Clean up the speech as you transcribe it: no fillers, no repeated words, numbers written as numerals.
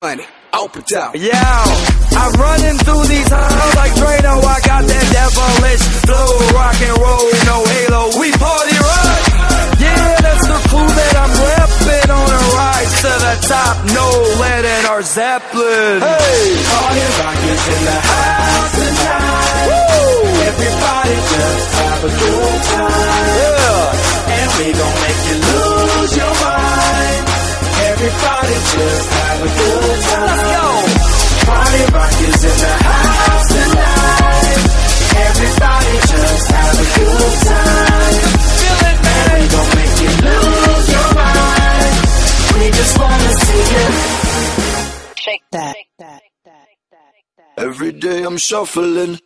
Open up. Yo, I'm running through these halls like Drano. I got that devilish flow, rock and roll, no halo. We party rock. Yeah, that's the clue that I'm repping on a rise to the top. No lead in our Zeppelin. Hey, Party rock is in the house tonight. Woo! Everybody just have a good time. Yeah, and we gon' make you lose your mind. Everybody just have a good time. let's go. Party rock is in the house tonight. Everybody just have a good time. Feel it, And man. we gon' make you lose your mind. We just wanna see you Shake that. Every day I'm shuffling,